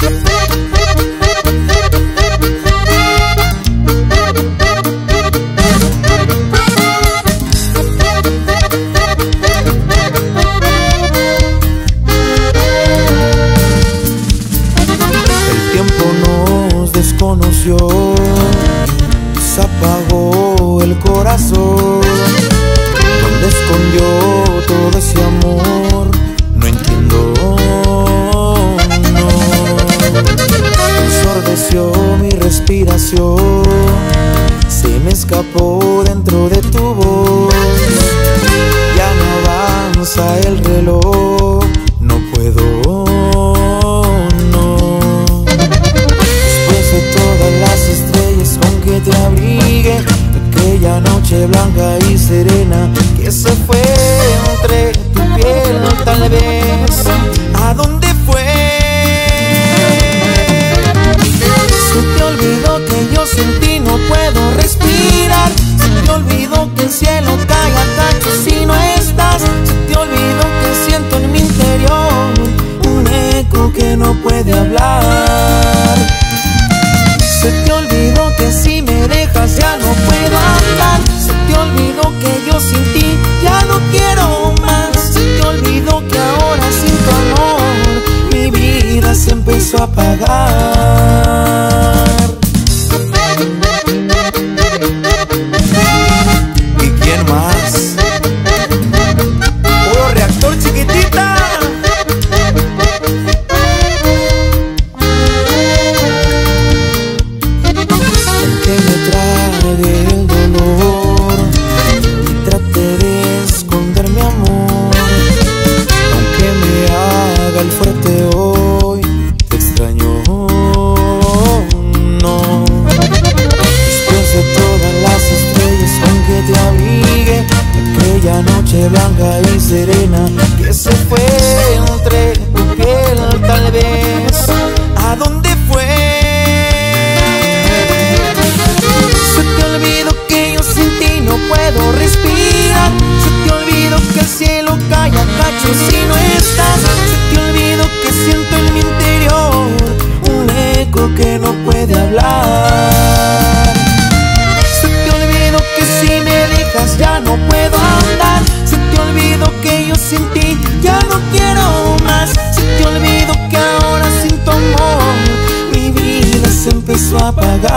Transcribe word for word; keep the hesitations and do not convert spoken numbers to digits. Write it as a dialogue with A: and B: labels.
A: Desconoció, se apagó el corazón. ¿Dónde escondió todo ese amor? No entiendo, no. Ensordeció mi respiración, se me escapó dentro de tu voz. Ya no avanza el reloj, no puedo. Te abrigue aquella noche blanca y serena que se fue entre tu piel, tal vez. ¿A dónde fue? Se te olvidó que yo sin ti no puedo respirar. Se te olvidó que el cielo cae a cachos si no estás. Se te olvidó que siento en mi interior un eco que no puede hablar. Se te olvidó que si me dejas ya no puedo andar. Se te olvidó que yo sin ti ya no quiero más. Se te olvidó que ahora sin tu amor mi vida se empezó a apagar. ¿Y quién más? ¡Puro reactor, chiquitita! El dolor y trate de esconder mi amor. Aunque me haga el fuerte hoy, te extraño, no. Después de todas las estrellas con que te abrigue aquella noche blanca y serena que se fue entre tu piel, tal vez. ¿A dónde fue? No puedo respirar. Se te olvidó que el cielo cae a cachos si no estás. Se te olvidó que siento en mi interior un eco que no puede hablar. Se te olvidó que si me dejas ya no puedo andar. Se te olvidó que yo sin ti ya no quiero más. Se te olvidó que ahora sin tu amor mi vida se empezó a apagar.